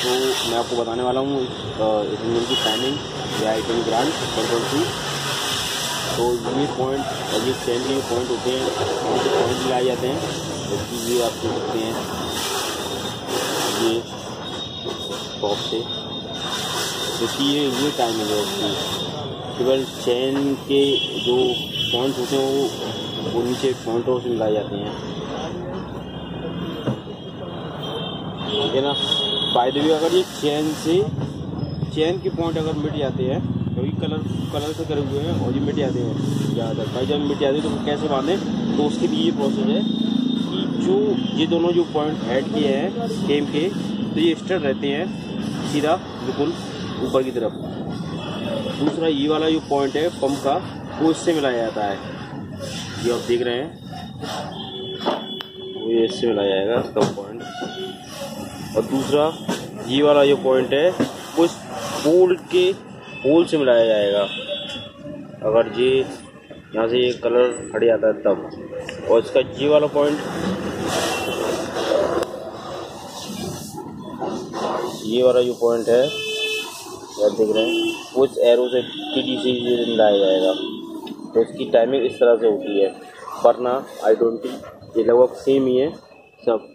तो मैं आपको बताने वाला हूँ इस इंजन की टाइमिंग या i20 ब्रांड 1.2। तो ये पॉइंट और ये चेन के पॉइंट होते हैं, उनके पॉइंट लगाए जाते हैं। जबकि ये आप देख सकते हैं, ये टॉप से देखिए ये टाइमिंग है उसकी। केवल चेन के जो पॉइंट होते हैं वो नीचे पॉइंटों से मिलाए जाते हैं, ठीक है ना। फायदे भी, अगर ये चेन के पॉइंट अगर मिट जाते हैं, कभी कलर से करे हुए हैं और ये मिट जाते हैं ज़्यादातर, भाई जब मिट जाते हैं तो कैसे बांधें, तो उसके लिए ये प्रोसेस है कि जो ये दोनों जो पॉइंट ऐड किए हैं केम के, तो ये स्ट्रेट रहते हैं सीधा बिल्कुल ऊपर की तरफ। दूसरा ये वाला जो पॉइंट है पंप का, वो इससे मिलाया जाता है, ये आप देख रहे हैं, वो ये इससे मिलाया जाएगा इसका पॉइंट। और दूसरा ये वाला जो पॉइंट है वो इस होल से मिलाया जाएगा, अगर ये यहाँ से ये कलर हट जाता है तब। और इसका ये वाला पॉइंट, ये वाला जो पॉइंट है आप देख रहे हैं, वो इस एरो से टीटी से मिलाया जाएगा। तो इसकी टाइमिंग इस तरह से होती है। वरना i20 ये लगभग सेम ही है सब।